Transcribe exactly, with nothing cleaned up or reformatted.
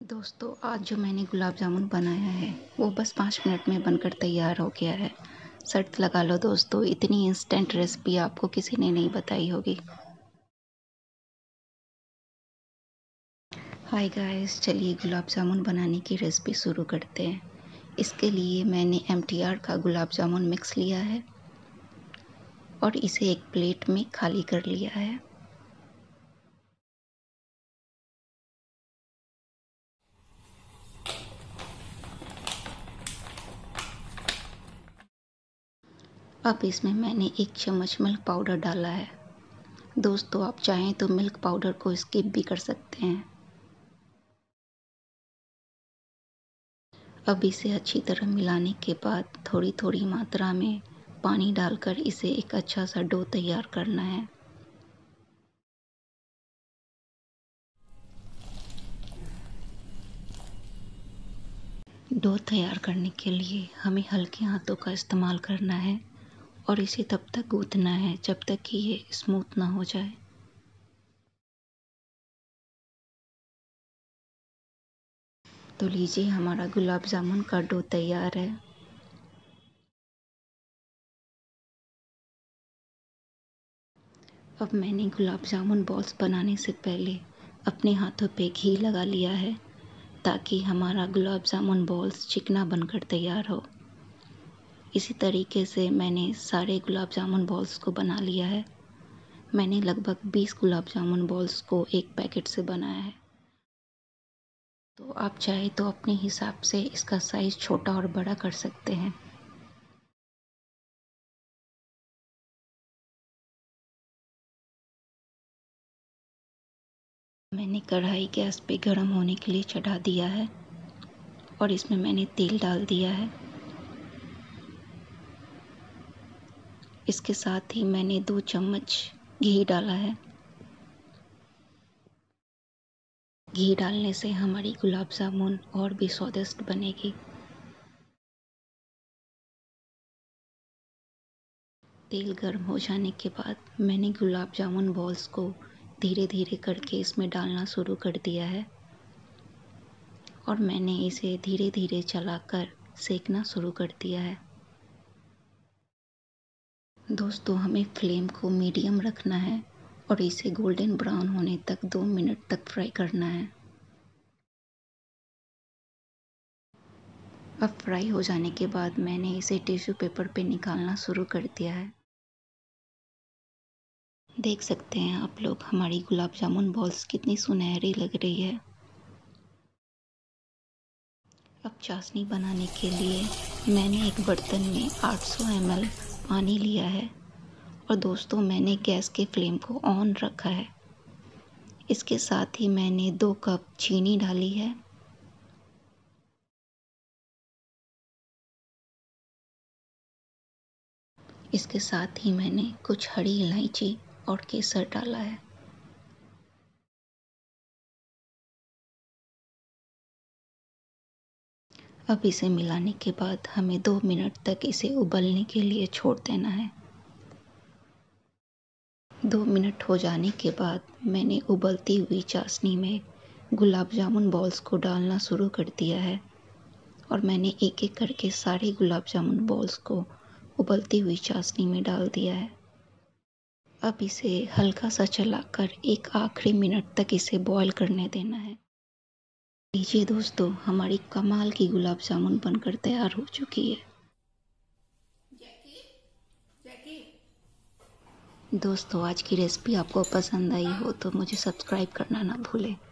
दोस्तों, आज जो मैंने गुलाब जामुन बनाया है वो बस पाँच मिनट में बनकर तैयार हो गया है। शर्त लगा लो दोस्तों, इतनी इंस्टेंट रेसिपी आपको किसी ने नहीं बताई होगी। हाय गाइस, चलिए गुलाब जामुन बनाने की रेसिपी शुरू करते हैं। इसके लिए मैंने एम टी आर का गुलाब जामुन मिक्स लिया है और इसे एक प्लेट में खाली कर लिया है। अब इसमें मैंने एक चम्मच मिल्क पाउडर डाला है। दोस्तों, आप चाहें तो मिल्क पाउडर को स्किप भी कर सकते हैं। अब इसे अच्छी तरह मिलाने के बाद थोड़ी थोड़ी मात्रा में पानी डालकर इसे एक अच्छा सा डो तैयार करना है। डो तैयार करने के लिए हमें हल्के हाथों का इस्तेमाल करना है और इसे तब तक गूंथना है जब तक कि ये स्मूथ ना हो जाए। तो लीजिए, हमारा गुलाब जामुन का डो तैयार है। अब मैंने गुलाब जामुन बॉल्स बनाने से पहले अपने हाथों पे घी लगा लिया है ताकि हमारा गुलाब जामुन बॉल्स चिकना बनकर तैयार हो। इसी तरीके से मैंने सारे गुलाब जामुन बॉल्स को बना लिया है। मैंने लगभग बीस गुलाब जामुन बॉल्स को एक पैकेट से बनाया है। तो आप चाहे तो अपने हिसाब से इसका साइज़ छोटा और बड़ा कर सकते हैं। मैंने कढ़ाई गैस पे गर्म होने के लिए चढ़ा दिया है और इसमें मैंने तेल डाल दिया है। इसके साथ ही मैंने दो चम्मच घी डाला है। घी डालने से हमारी गुलाब जामुन और भी स्वादिष्ट बनेगी। तेल गर्म हो जाने के बाद मैंने गुलाब जामुन बॉल्स को धीरे धीरे करके इसमें डालना शुरू कर दिया है और मैंने इसे धीरे धीरे चलाकर सेकना शुरू कर दिया है। दोस्तों, हमें फ्लेम को मीडियम रखना है और इसे गोल्डन ब्राउन होने तक दो मिनट तक फ्राई करना है। अब फ्राई हो जाने के बाद मैंने इसे टिश्यू पेपर पे निकालना शुरू कर दिया है। देख सकते हैं आप लोग, हमारी गुलाब जामुन बॉल्स कितनी सुनहरी लग रही है। अब चाशनी बनाने के लिए मैंने एक बर्तन में आठ सौ एम एल पानी लिया है और दोस्तों, मैंने गैस के फ्लेम को ऑन रखा है। इसके साथ ही मैंने दो कप चीनी डाली है। इसके साथ ही मैंने कुछ हरी इलायची और केसर डाला है। अब इसे मिलाने के बाद हमें दो मिनट तक इसे उबलने के लिए छोड़ देना है। दो मिनट हो जाने के बाद मैंने उबलती हुई चाशनी में गुलाब जामुन बॉल्स को डालना शुरू कर दिया है और मैंने एक एक करके सारे गुलाब जामुन बॉल्स को उबलती हुई चाशनी में डाल दिया है। अब इसे हल्का सा चलाकर एक आखिरी मिनट तक इसे बॉईल करने देना है। लीजिए दोस्तों, हमारी कमाल की गुलाब जामुन बनकर तैयार हो चुकी है। जैकी, जैकी। दोस्तों, आज की रेसिपी आपको पसंद आई हो तो मुझे सब्सक्राइब करना ना भूलें।